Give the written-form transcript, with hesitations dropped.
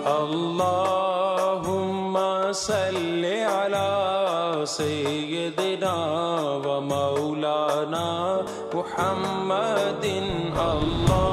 अल्लाहुम्मा सल्लि अला सय्यिदिना व मौलाना मुहम्मदिन। अल्लाह